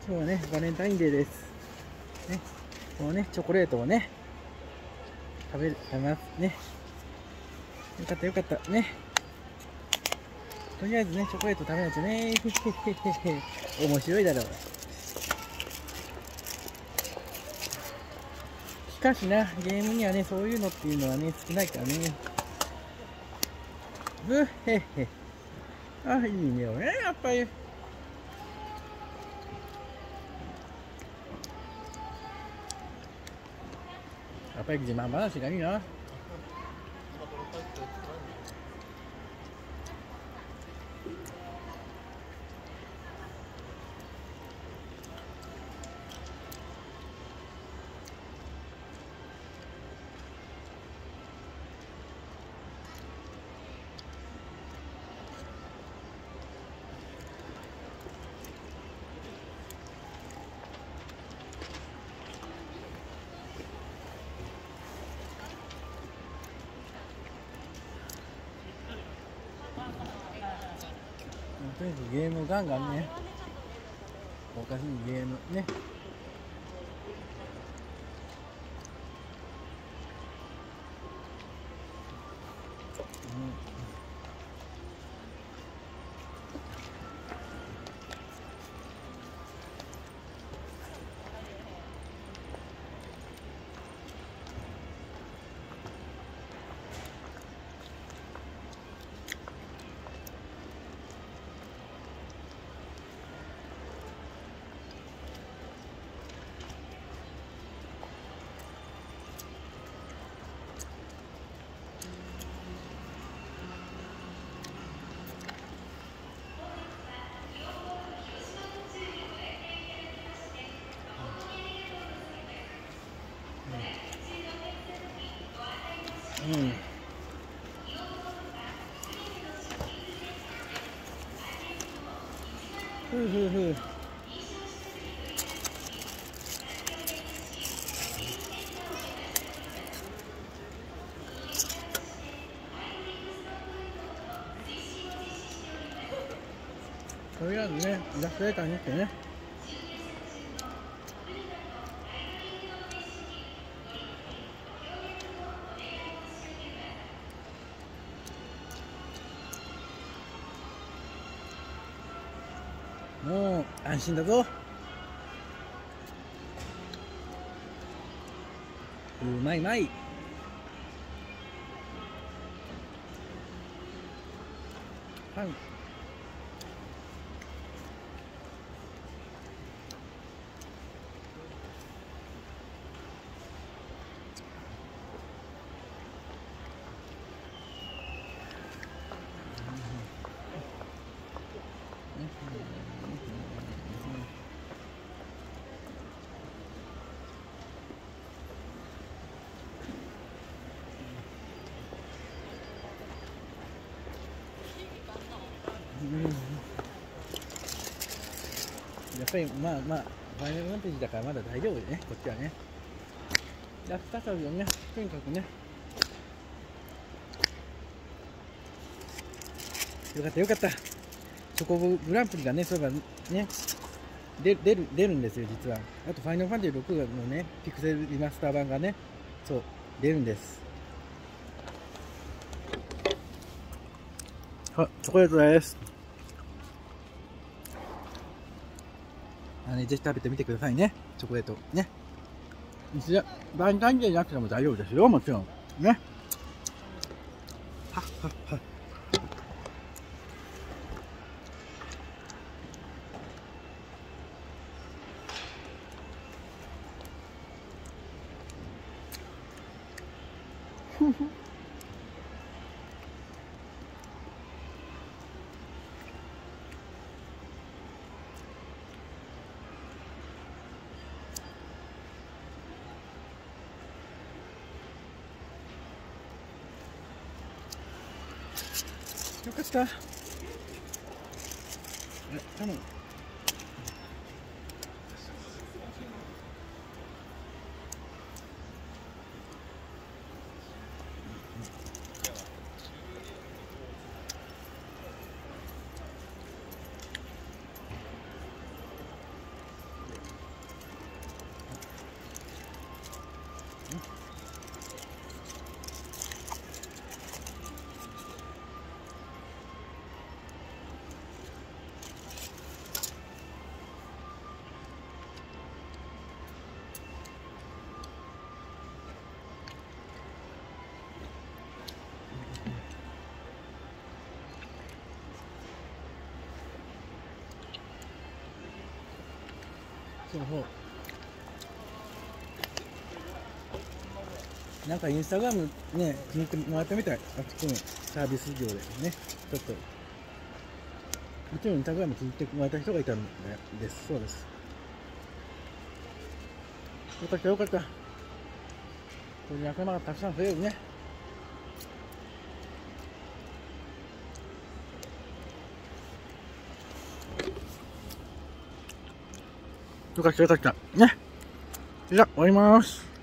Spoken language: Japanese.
今日はね、バレンタインデーです。ね、このね、チョコレートをね、食べますね。よかったよかったね。とりあえずね、チョコレート食べないとね。面白いだろう。しかしな、ゲームにはね、そういうのっていうのはね、少ないからね。うっへっへ。あ、いいねよね、やっぱり。やっぱり自慢話がいいな。とりあえずゲームガンガンね、おかしいゲームね。うん。ふうふうふう。とりあえずね、イラストレーターにしてね。もう安心だぞ。うまいうまい。パン。やっぱりまあまあファイナルファンタジーだからまだ大丈夫でね、こっちはね。ラストサビをね、とにかくね。よかったよかった。チョコグランプリがね、そういえばね、出るんですよ、実は。あとファイナルファンタジー6のね、ピクセルリマスター版がね、そう出るんです。あ、チョコレートです。ぜひ食べてみてくださいね、チョコレートね。バレンタインデーじゃなくても大丈夫ですよ、もちろんね。はっはっは。よかった。頼む。 そうそう。なんかインスタグラムね、気に入ってもらったみたい。あそこのサービス業でね、ちょっと。もちろんインスタグラム気に入ってもらった人がいたんです。そうです。よかったよかった。これで仲間がたくさん増えるね。よかったよかった。ね。じゃあ終わります。